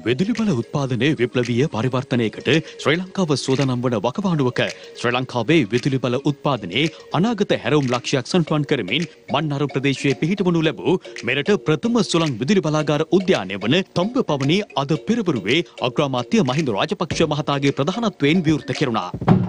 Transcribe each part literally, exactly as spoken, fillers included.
විදුලි බල උත්පාදනයේ විප්ලවීය පරිවර්තනයකට ශ්‍රී ලංකාව සූදානම් වන වකවානුවක ශ්‍රී ලංකාවේ විදුලි බල උත්පාදනයේ අනාගත හැරවුම් ලක්ෂයක් සම්පූර්ණ කරමින් මන්නාර ප්‍රදේශයේ පිහිටවනු ලැබූ මෙරට ප්‍රථම සුළං විදුලි බලාගාර උද්‍යානය වන තම්බපවණී අද පෙරවරුවේ අග්‍රාමාත්‍ය මහින්ද රාජපක්ෂ මහතාගේ ප්‍රධානත්වයෙන් විවෘත කෙරුණා.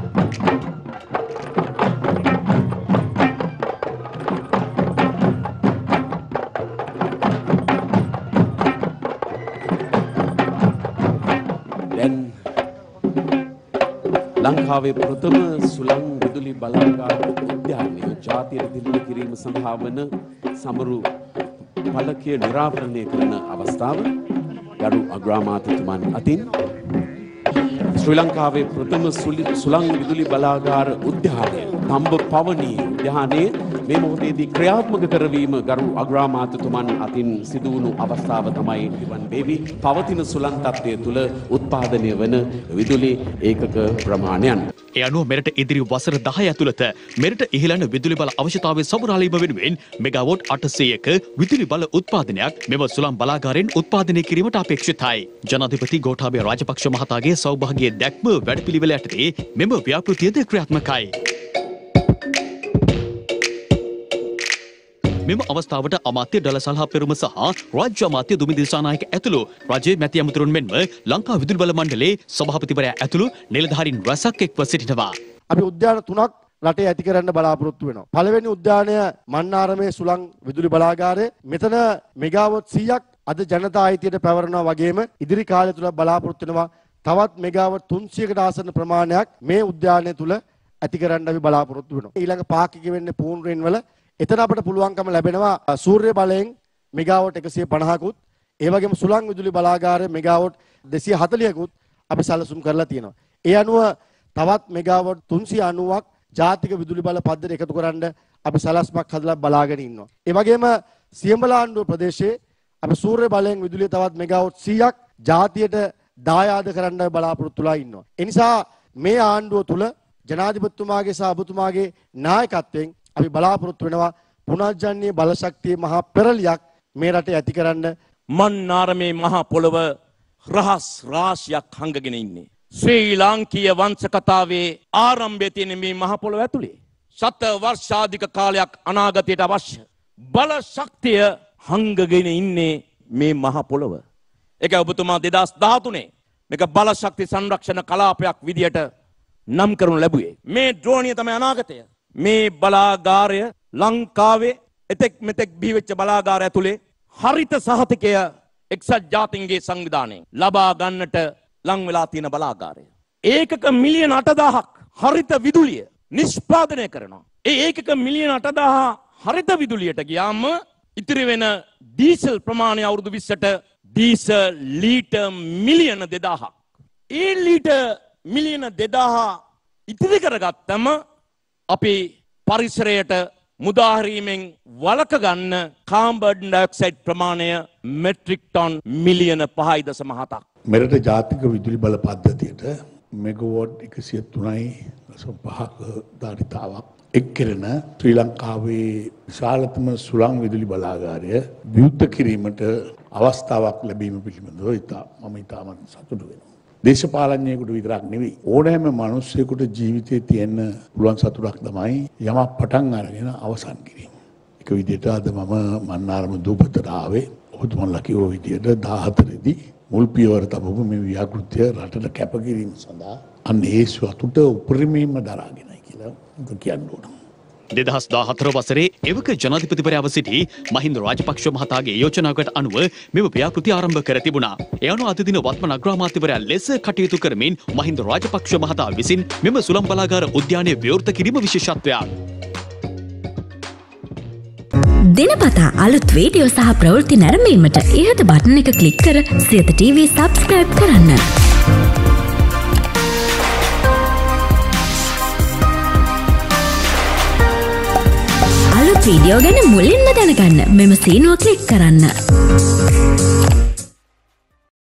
ලංකාවේ ප්‍රථම සුළං විදුලි බලාගාර උද්‍යානය ජාතියට දිළිඳු කිරීම සඳහා වන සමරු ඵලකය නිරාවරණය කරන අවස්ථාව ගරු අග්‍රාමාත්‍යතුමන් අතින් ශ්‍රී ලංකාවේ ප්‍රථම සුළං විදුලි බලාගාර උද්‍යානය තම්බපවණී උද්‍යානයේ මේ මොහොතේදී ක්‍රියාත්මක කරවීම ගරු අග්‍රාමාත්‍යතුමන් අතින් සිදු වුණු අවස්ථාව තමයි නිවන් වේවි. පවතින සුළං තත්ත්වය තුළ උත්පාදනය වන විදුලි ඒකක ප්‍රමාණයන්. ඒ අනුව මෙරට ඉදිරි වසර දහය ඇතුළත මෙරට ඉහළන විදුලි බල අවශ්‍යතාවය සපුරාලීම වෙනුවෙන් මෙගාවොට් අටසීයක විදුලි බල උත්පාදනයක් මෙම සුළං බලාගාරයෙන් උත්පාදනය කිරීමට අපේක්ෂිතයි. ජනාධිපති ගෝඨාභය රාජපක්ෂ මහතාගේ සෞභාග්‍ය දැක්ම වැඩපිළිවෙල යටතේ මෙම ව්‍යාපෘතියද ක්‍රියාත්මකයි. මෙම අවස්ථාවට අමාත්‍ය ඩල සලහා පෙරුම සහ රාජ්‍ය අමාත්‍ය දුමින්ද දිසානායක ඇතුළු රජයේ මැති ඇමතුරුන් මෙන්ම ලංකා විදුලි බල මණ්ඩලයේ සභාපතිවරයා ඇතුළු නිලධාරීන් රැසක් එක්ව සිටිනවා. අපි උද්‍යාන තුනක් රටේ ඇති කරන්න බලාපොරොත්තු වෙනවා. පළවෙනි උද්‍යානය මන්නාරමේ සුළං විදුලි බලාගාරය. මෙතන මෙගාවොට් සීයක් අද ජනතා අයිතියට පැවරනවා වගේම ඉදිරි කාලය තුල බලාපොරොත්තු වෙනවා තවත් මෙගාවොට් තුන්සියයකට ආසන්න ප්‍රමාණයක් මේ උද්‍යානය තුල ඇති කරන්න අපි බලාපොරොත්තු වෙනවා. ඊළඟ පාක්ෂික වෙන්නේ පූර්ණ වල එතන අපිට පුළුවන්කම ලැබෙනවා සූර්ය බලයෙන් මෙගාවොට් එකසිය පනහකුත් ඒ වගේම සුළං විදුලි බලාගාරය මෙගාවොට් දෙසිය හතළිහකුත් අපි සැලසුම් කරලා තියෙනවා. ඒ අනුව තවත් මෙගාවොට් තුන්සිය අනූවක් ජාතික විදුලි බල පද්ධතියට එකතු කරන්න අපි සැලැස්මක් හදලා බලාගෙන ඉන්නවා. ඒ වගේම සියඹලාන්ඩුව ප්‍රදේශයේ අපි සූර්ය බලයෙන් විදුලිය තවත් මෙගාවොට් සීයක් ජාතියට දායාද කරන්න බලාපොරොත්තුලා ඉන්නවා. ඒ නිසා මේ ආණ්ඩුව තුල ජනාධිපතිතුමාගේ සහ ඔබතුමාගේ නායකත්වයෙන් අපි බලාපොරොත්තු වෙනවා පුනර්ජන්‍ය බලශක්තියේ මහා පෙරලියක් මේ රටේ ඇති කරන්න. මන්නාරමේ මහා පොළව රහස් රාශියක් හංගගෙන ඉන්නේ. ශ්‍රී ලාංකීය වංශ කතාවේ ආරම්භයේ තියෙන මේ මහා පොළව ඇතුලේ ශත වර්ෂාධික කාලයක් අනාගතයට අවශ්‍ය බල ශක්තිය හංගගෙන ඉන්නේ මේ මහා පොළව. ඒක ඔබතුමා දෙදහස් දහතුනේ මේක බල ශක්ති සංරක්ෂණ කලාපයක් විදියට නම් කරනු ලැබුවේ. මේ ඩ්‍රෝනිය තමයි අනාගතය. මේ බලාගාරය ලංකාවේ එතෙක් මෙතෙක් බිහිවෙච්ච බලාගාර ඇතුලේ හරිත සහතිකය එක්සත් ජාතීන්ගේ සංවිධානයෙන් ලබා ගන්නට ලං වෙලා තියෙන බලාගාරය. ඒකක මිලියන අටදාහක් හරිත විදුලිය නිෂ්පාදනය කරනවා. ඒ ඒකක මිලියන අටදාහ හරිත විදුලියට ගියාම ඉතිරි වෙන ඩීසල් ප්‍රමාණය අවුරුදු විස්සට ඩීසල් ලීටර් මිලියන දෙදාහක්. ඒ ලීටර් මිලියන දෙදාහ ඉතිරි කරගත්තම අපි පරිසරයට මුදාහරීමෙන් වළක ගන්න කාබන් ඩයොක්සයිඩ් ප්‍රමාණය මෙට්‍රික් ටන් මිලියන පහයි දශම හතක්. මෙරට ජාතික විදුලි බල පද්ධතියට මෙගාවොට් එකසිය තුනයි දශම පහක ධාරිතාවක් එක් කරන ශ්‍රී ලංකාවේ විශාලතම සුළං විදුලි බලාගාරය විවෘත කිරීමට අවස්ථාවක් ලැබීම පිළිබඳව ඉතා මම ඉතාමත් සතුටු වෙනවා. දේශපාලඥයෙකුට විතරක් නෙවෙයි ඕනෑම මිනිස්සෙකුට ජීවිතේ තියෙන පුළුවන් සතුටක් තමයි යමක් පටන් අරගෙන අවසන් කිරීම. ඒක විදිහට අද මම මන්නාරම දූපතට ආවේ. ඔබතුමන්ලා කිව්ව විදිහට දාහතරේ දී මුල් පියවර තබපු මේ ව්‍යාපෘතිය රටට කැපකිරීම සඳහා අන්න ඒ සතුට උපරිමයෙන්ම දරාගෙනයි කියලා කියන්න ඕන. දෙදහස් දාහතර වසරේ එවක ජනාධිපතිවරයාව සිටි මහින්ද රාජපක්ෂ මහතාගේ යෝජනාවකට අනුව මෙම ව්‍යාපෘති ආරම්භ කර තිබුණා. ඒ අනුව අද දින වත්මන් අග්‍රාමාත්‍යවරයා ලෙස කටයුතු කරමින් මහින්ද රාජපක්ෂ මහතා විසින් මෙම සුළං බලාගාර උද්‍යානය විවෘත කිරීම විශේෂත්වයක්. දිනපතා අලුත් වීඩියෝ සහ ප්‍රවෘත්ති නැරඹීමට ඉහත බටන් එක ක්ලික් කර සියත ටීවී සබ්ස්ක්‍රයිබ් කරන්න. අලුත් වීඩියෝ ගැන මුලින්ම දැනගන්න මෙම සීනුව ක්ලික් කරන්න.